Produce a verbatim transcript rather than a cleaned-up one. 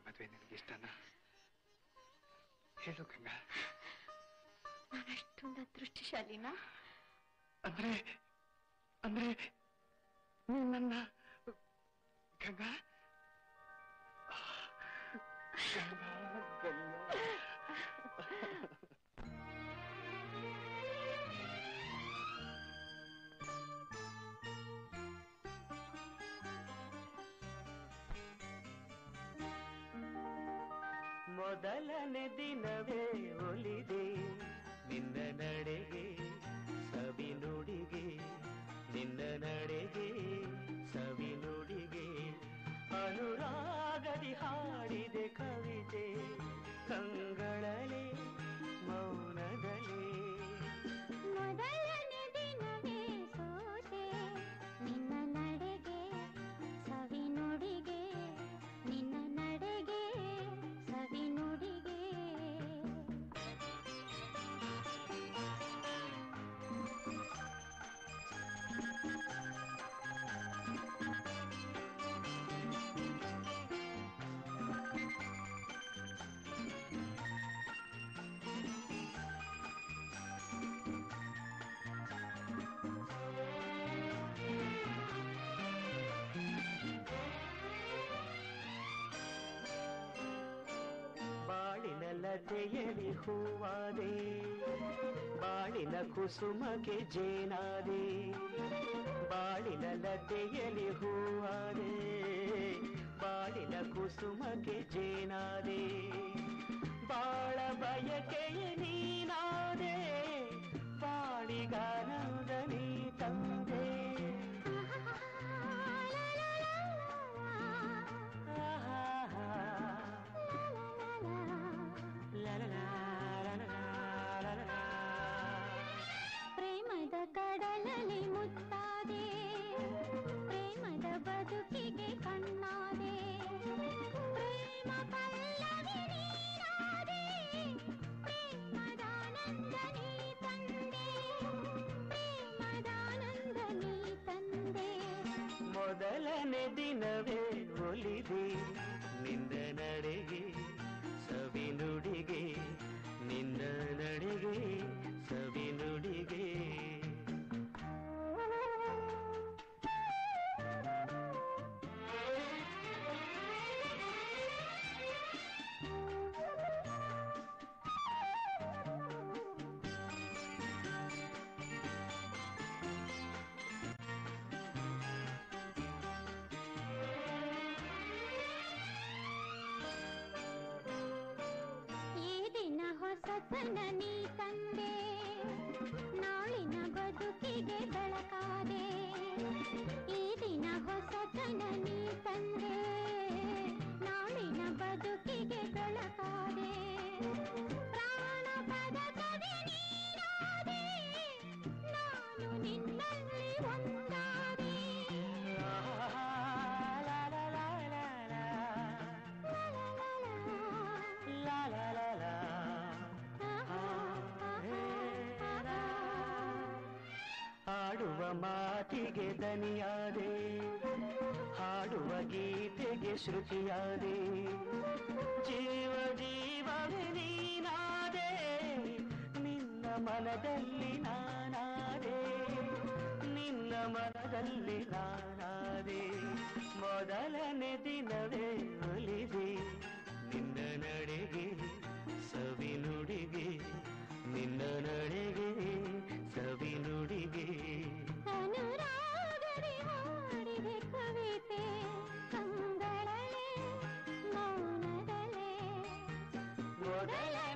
ಮದುವೆ ನಿನಗಿಷ್ಟನಾ? ಹೇಳು ಗಂಗಾ. ನಾನಷ್ಟೊಂದು ಅದೃಷ್ಟಶಾಲಿನಾ? ಅಂದ್ರೆ ಅಂದ್ರೆ ನೀ ನನ್ನ ಗಂಗಾ ಗಂಗಾ ಗಂಗಾ ಮೊದಲನೇ ದಿನವೇ ಒಲಿದೆ ನಿನ್ನ ನಡೆಗೆ ಸವಿ ನುಡಿಗೆ, ನಿನ್ನ ನಡೆಗೆ ಸವಿ ನುಡಿಗೆ, ಅನುರಾಗದಿ ಹಾಡಿದೆ ಕವಿತೆ ಕಂಗಳಲೆ ಮೌನದಲೇ. ಮೊದಲನೇ ದಿನವೇ ಸೋತೆ ನಿನ್ನ ನಡೆಗೆ ಸವಿ ನುಡಿಗೆ, ನಿನ್ನ ನಡೆಗೆ ಸವಿ ನುಡಿಗೆ. ಬಾಳಿನ ಲತೆಯಲಿ ಹೂವಾದೆ, ಬಾಳಿನ ಕುಸುಮಗೆ ಜೇನಾದೆ, ಬಾಳಿನ ಲತೆಯಲಿ ಹೂವಾದೆ, ಬಾಳಿನ ಕುಸುಮಗೆ ಜೇನಾದೆ, ಬಾಳ ಬಯಕೆಯ ನೀನಾದೆ, ಬಾಳಿಗಾನಂದ ನೀ ತಂದೆ. ಪ್ರೇಮದ ಕಡಲಲ್ಲಿ ಮುತ್ತಾದೆ, ಪ್ರೇಮದ ಬದುಕಿಗೆ ಕಣ್ಣಾದೆ, ಪ್ರೇಮ ಪಲ್ಲವಿ ನೀನಾದೆ, ಪ್ರೇಮದಾನಂದ ನೀ ತಂದೆ, ಪ್ರೇಮದಾನಂದ ನೀ ತಂದೆ. ಮೊದಲನೇ ದಿನವೇ ಒಲಿದೆ ನಿನ್ನ ನಡೆಗೆ ಸವಿ ನುಡಿಗೆ, ನಿನ್ನ ನಡೆಗೆ ಸವಿ ನುಡಿಗೆ. ಹೊಸತನ ನೀ ತಂದೆ, ನಾಳಿನ ಬದುಕಿಗೆ ಬೆಳಕಾದೆ, ಈ ದಿನ ಹೊಸತನ ನೀ ತಂದೆ, ನಾಳಿನ ಬದುಕಿಗೆ ಬೆಳಕಾದೆ, ಪ್ರಾಣ ಪದಕವೇ ನೀನಾದೆ, ನಾನು ನಿನ್ನಲ್ಲಿ ಒಂದಾದೆ. ಹಾಡುವ ಮಾತಿಗೆ ದನಿಯಾದೆ, ಹಾಡುವ ಗೀತೆಗೆ ಶ್ರುತಿಯಾದೆ, ಜೀವ ಜೀವವೇ ನೀನಾದೆ, ನಿನ್ನ ಮನದಲ್ಲಿ ನಾನಾದೆ, ನಿನ್ನ ಮನದಲ್ಲಿ ನಾನಾದೆ. ಮೊದಲನೇ ದಿನವೇ ಒಲಿದೆ ನಿನ್ನ ನಡೆಗೆ ಸವಿ ನುಡಿಗೆ, ನಿನ್ನ ನಡೆಗೆ ಸವಿ ನುಡಿಗೆ. ಅನುರಾಗದಿ ಹಾಡಿದೆ ಕವಿತೆ ಕಂಗಳಲೆ ಮೌನದಲೆ. ಮೊದಲ